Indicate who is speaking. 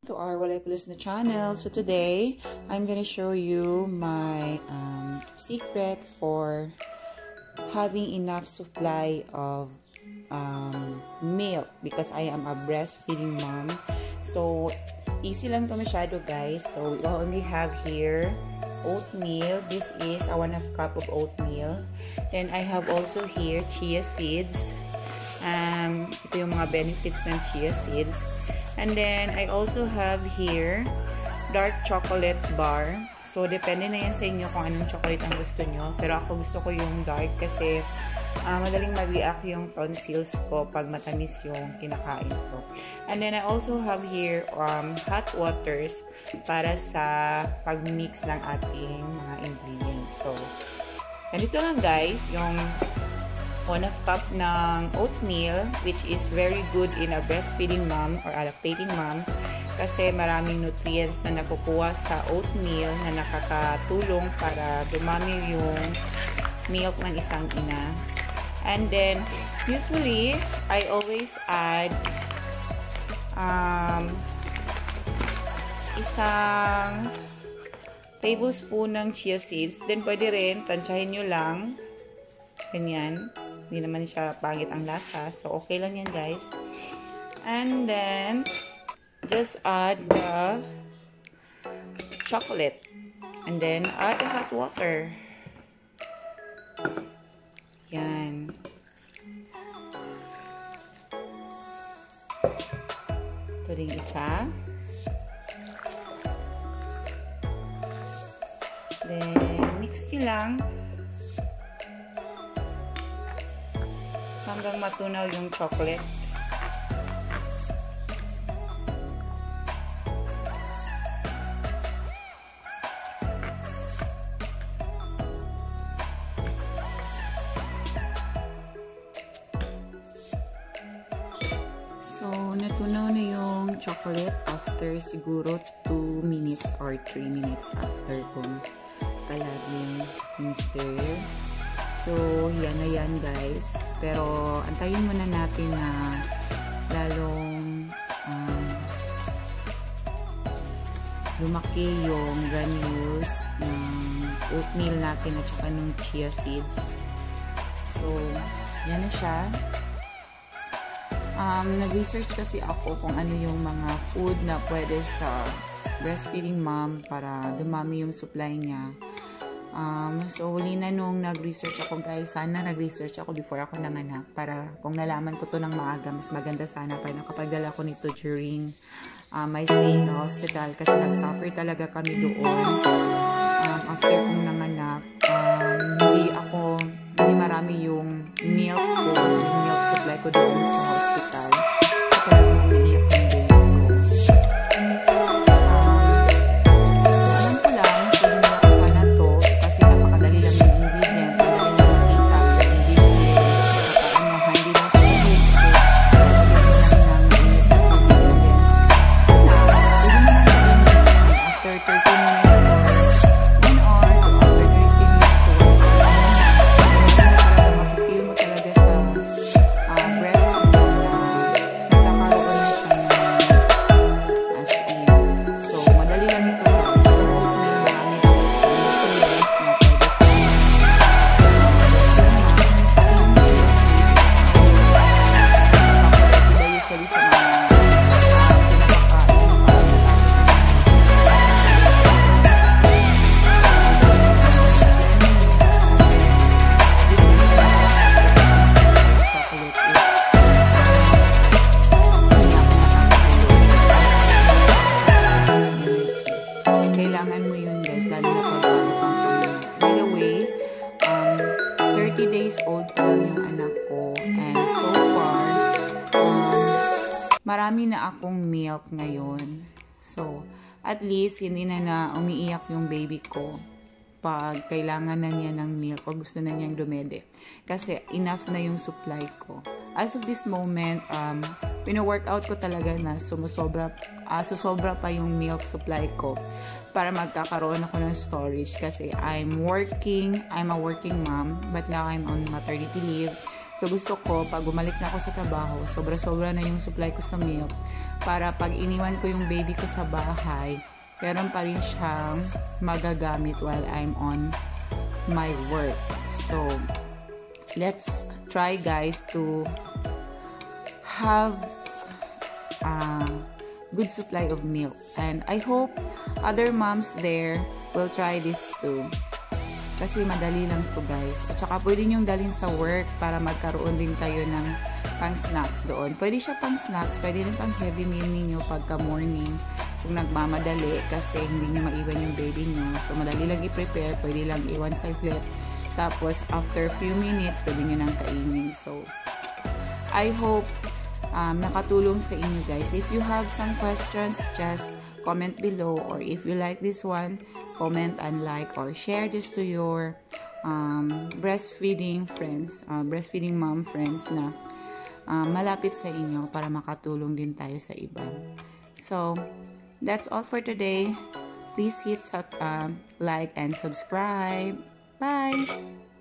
Speaker 1: To our Walay Palusna channel. So today I'm gonna show you my secret for having enough supply of milk because I am a breastfeeding mom. So easy lang to masyado, guys. So we only have here oatmeal. This is a 1/2 cup of oatmeal. Then I have also here chia seeds. Ito yung mga benefits ng chia seeds. And then, I also have here dark chocolate bar. So, depende na yan sa inyo kung anong chocolate ang gusto nyo. Pero ako gusto ko yung dark kasi madaling mag-react yung tonsils ko pag matamis yung kinakain ko. And then, I also have here hot waters para sa pag-mix ng ating mga ingredients. So, ganito lang guys, yung 1/2 cup ng oatmeal, which is very good in a breastfeeding mom or a lactating mom kasi maraming nutrients na nakukuha sa oatmeal na nakakatulong para dumami yung milk ng isang ina. And then, usually, I always add isang tablespoon ng chia seeds. Then, pwede rin, tansyahin nyo lang. Ganyan. Hindi naman siya pangit ang lasa. So, okay lang yan, guys. And then, just add the chocolate. And then, add the hot water. Yan. Ito rin isa. Then, mix nyo lang. Hanggang matunaw yung chocolate. So, natunaw na yung chocolate after siguro 2 minutes or 3 minutes after kung palaging stir. So, yan na yan guys. Pero, antayin muna natin na lalong lumaki yung granules ng oatmeal natin at saka ng chia seeds. So, yan na siya. Nag-research kasi ako kung ano yung mga food na pwede sa breastfeeding mom para dumami yung supply niya. So, huli na nung nag-research ako guys, sana nag-research ako before ako nanganak para kung nalaman ko to ng maaga, mas maganda sana para nakapagdala ko nito during my stay in the hospital kasi nag-suffer talaga kami doon. After kong nanganak, hindi marami yung milk supply ko doon sa hospital. So, talagang umiiyak yung baby ko. Kailangan mo yun guys, lalo na pag by the way, 30 days old pa lang yung anak ko and so far marami na akong milk ngayon. So at least hindi na umiiyak yung baby ko pag kailangan na niya ng milk o gusto na niyang dumede kasi enough na yung supply ko. As of this moment, pino-workout ko talaga na susobra pa yung milk supply ko para magkakaroon ako ng storage kasi I'm a working mom, but now I'm on maternity leave. So, gusto ko, pag bumalik na ako sa trabaho, sobra-sobra na yung supply ko sa milk para pag iniwan ko yung baby ko sa bahay, meron pa rin siyang magagamit while I'm on my work. So, let's try guys to have a good supply of milk. And I hope other moms there will try this too. Kasi madali lang to guys. At saka pwede nyong dalhin sa work para magkaroon din kayo ng pang snacks doon. Pwede siya pang snacks, pwede rin pang heavy meal ninyo pagka morning kung nagmamadali kasi hindi nyo maiwan yung baby nyo. So madali lang i-prepare, pwede lang iwan sa plate. Tapos after few minutes, pwede nyo nang kainin. So I hope nakatulong sa inyo guys. If you have some questions, just comment below, or if you like this one, comment and like or share this to your breastfeeding friends, breastfeeding mom friends na malapit sa inyo para makatulong din tayo sa iba. So, that's all for today. Please hit like and subscribe. Bye!